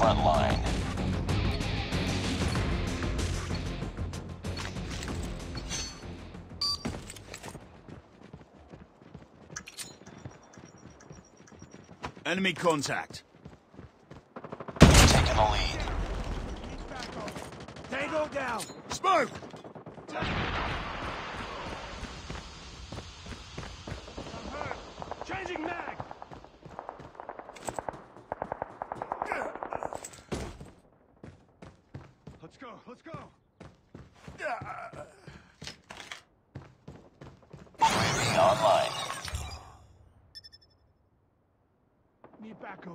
front line. Enemy contact. Taking the lead. Tango down. Smoke! I'm hurt. Changing mag. Let's go. Let's go. UAV online. Need backup.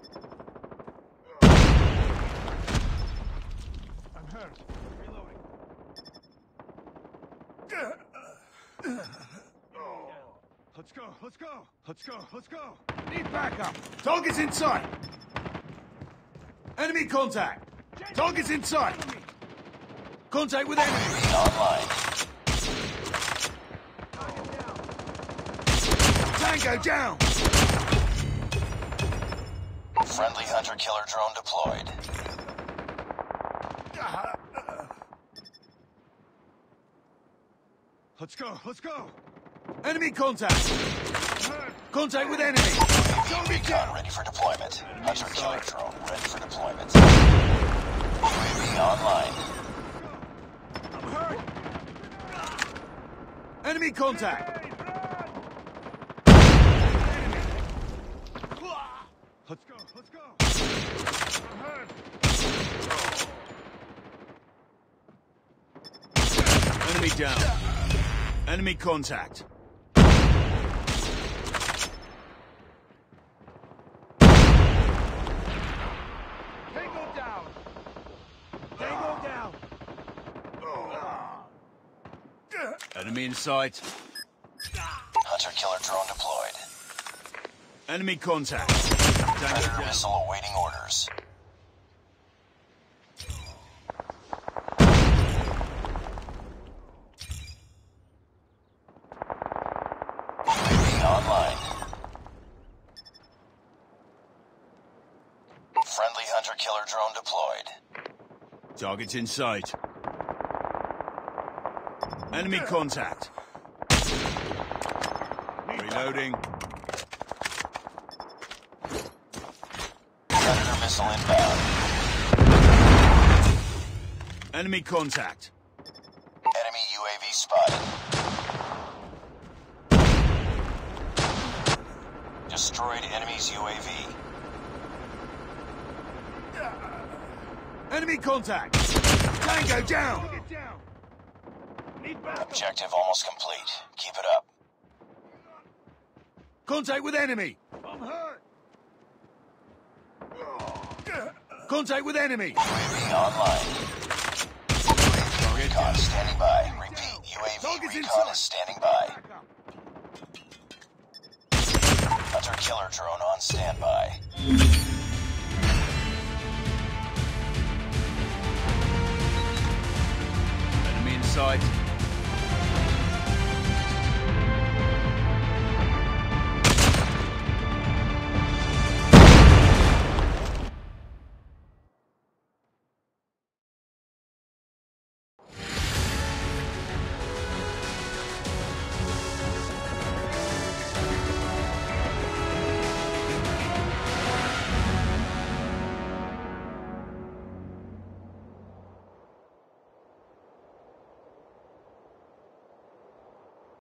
I'm hurt. Reloading. Let's go. Let's go. Let's go. Let's go. Need backup. Target's in sight. Enemy contact. Target's in sight. Contact with enemy. UAV online. Tango down. Friendly hunter-killer drone deployed. Let's go. Let's go. Enemy contact. Contact with enemy. UAV recon ready for deployment. Hunter-killer drone ready for deployment. UAV online. I'm hurt. Enemy contact. Let's go. Let's go. I'm hurt. Enemy down. Enemy contact. Tango down. Tango down. Enemy in sight. Hunter-killer drone deployed. Enemy contact. Predator Tango down. missile awaiting orders. UAV online. Friendly hunter-killer drone deployed. Target's in sight. Enemy contact. Reloading. Predator missile inbound. Enemy contact. Enemy UAV spotted. Destroyed enemy's UAV. Enemy contact. Tango down. Get down. Need backup. Objective almost complete. Keep it up. Contact with enemy. I'm hurt. Contact with enemy. UAV online. UAV recon standing by. Repeat, UAV Target's recon inside. is standing by. Hunter-killer drone on standby. Enemy in sight.